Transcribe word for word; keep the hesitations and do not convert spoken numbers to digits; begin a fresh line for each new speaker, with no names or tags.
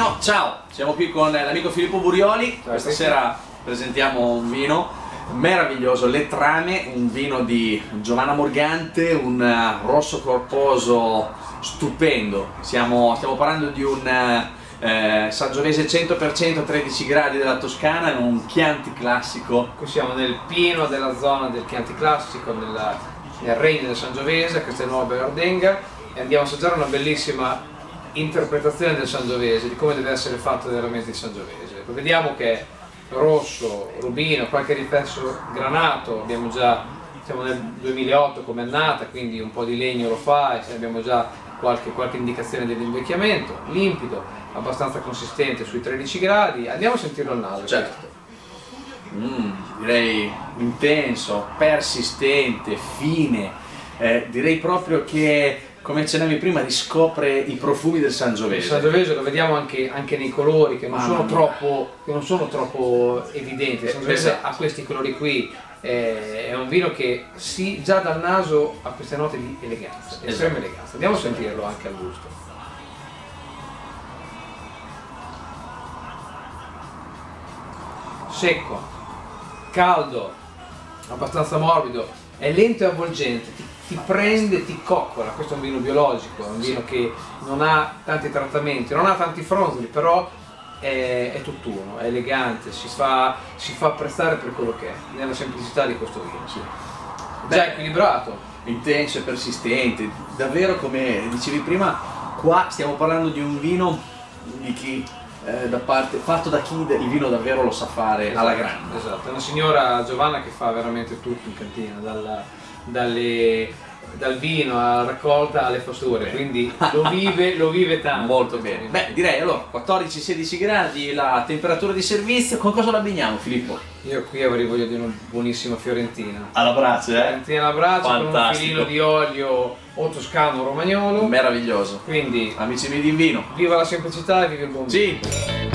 vino. Ciao, siamo qui con l'amico Filippo Burioli.
Ciao,
questa
sì.
sera presentiamo un vino meraviglioso, Le Trame, un vino di Giovanna Morgante, un uh, rosso corposo stupendo. Siamo, stiamo parlando di un uh, Sangiovese cento per cento, tredici gradi della Toscana, un Chianti classico.
Qui siamo nel pieno della zona del Chianti classico, nella, nel regno del Sangiovese, a Castelnuovo Beverdenga, e andiamo a assaggiare una bellissima interpretazione del Sangiovese, di come deve essere fatto veramente il Sangiovese. Vediamo che è rosso, rubino, qualche riflesso granato, abbiamo già, siamo nel duemilaotto come annata, quindi un po' di legno lo fa e abbiamo già qualche, qualche indicazione dell'invecchiamento, limpido, abbastanza consistente sui tredici gradi. Andiamo a sentirlo al naso.
Certo. Mm, direi intenso, persistente, fine, eh, direi proprio che, come accennavi prima, riscopre i profumi del Sangiovese.
Il Sangiovese lo vediamo anche, anche nei colori che non,
ah,
sono troppo, che non sono troppo evidenti. Il Sangiovese
esatto.
ha questi colori qui, eh, è un vino che sì, già dal naso ha queste note di eleganza,
Esatto.
estrema eleganza. Andiamo a sentirlo anche al gusto. Secco, caldo, abbastanza morbido, è lento e avvolgente, ti, ti prende, ti coccola. Questo è un vino biologico, è un vino che non ha tanti trattamenti, non ha tanti fronzoli, però è, è tutt'uno, è elegante, si fa, si fa apprezzare per quello che è, nella semplicità di questo vino.
Sì.
Già equilibrato.
Intenso e persistente, davvero, come dicevi prima, qua stiamo parlando di un vino di chi, eh, da parte, fatto da chi il vino davvero lo sa fare,
Esatto,
alla grande.
Esatto, è una signora Giovanna che fa veramente tutto in cantina, dalla, dalle, dal vino alla raccolta alle fatture, quindi lo vive, lo vive tanto.
Molto bene. Beh, direi allora quattordici sedici gradi la temperatura di servizio. Con cosa lo abbiniamo, Filippo?
Io qui avrei voglia di una buonissima fiorentina.
Alla brace, eh?
Fiorentina alla brace con un
Fantastico.
filino di olio o toscano o romagnolo.
Meraviglioso.
Quindi
Amici miei di vino.
viva la semplicità e viva il buon vino.
Sì.